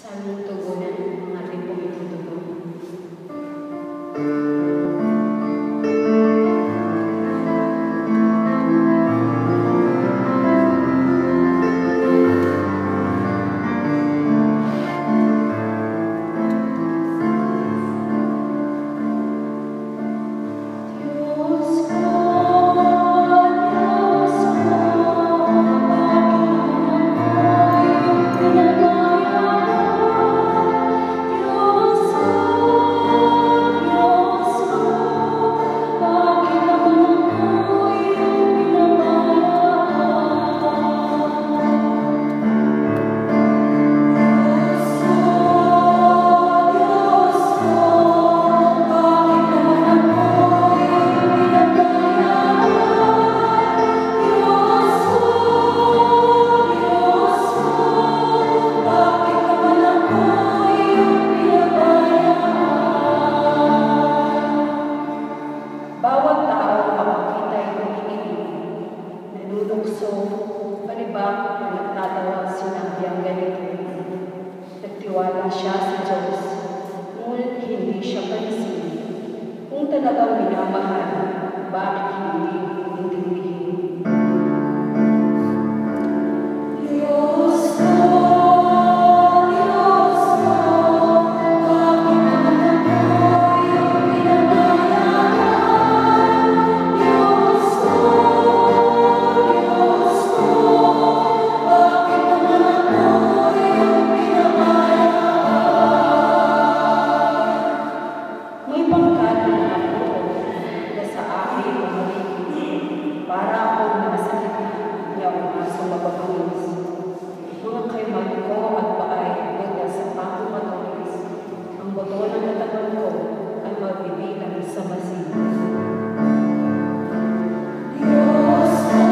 Saming tugunan ang ating pong itutugon. Palibak na nagtatawa sinabi ang ganito. Nagtiwala siya sa Diyos, ngunit hindi siya pansin. Kung talagang minamahal, bakit hindi intindihin? Diyos ko, Diyos ko, bakit naman ako iyong pinagmayahan? Diyos ko, para akong nasa gitna ng asong mapapawis. Mga kaiman ko at paay ganda sa pangkumatulis. Ang boto ng katawan ko ay magbibilang sa masin. Diyos ko,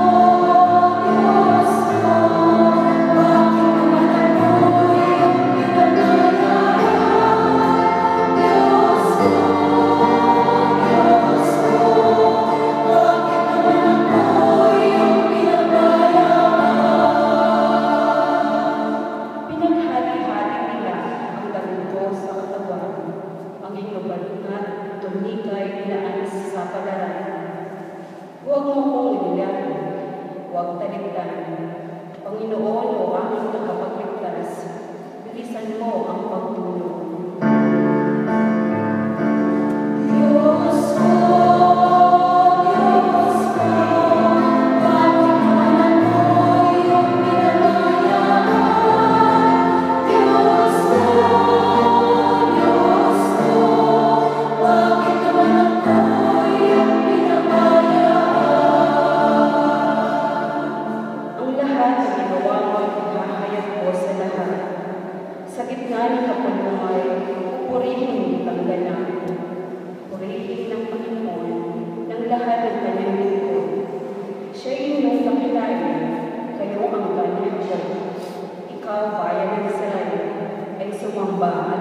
Diyos ko, bakit naman ako iyong pinagmayahan? Diyos ko, Diyos ko, tunikay nilaanis sa pag-aralan. Huwag mo kong inilayan, huwag talikdan. Panginoon o aming nakapagligtas, bilisan mo ang pagtulong. Diyos ko, Diyos ko, bakit naman ako iyong pinagmayahan? Diyos ko, Diyos ko, bakit naman ako iyong pinagmayahan? Ang lahat na ginawa mo ay paghahayag ko sa lahat. Sa gitna ng kapulungay, purihin ang ganap. Purihin ng Panginoon ng lahat ng kanyang lingkod. Siya inyong nakilayan, kayo ang kanyang Diyos. Ikaw, bayan ng Israel, ay sumamba at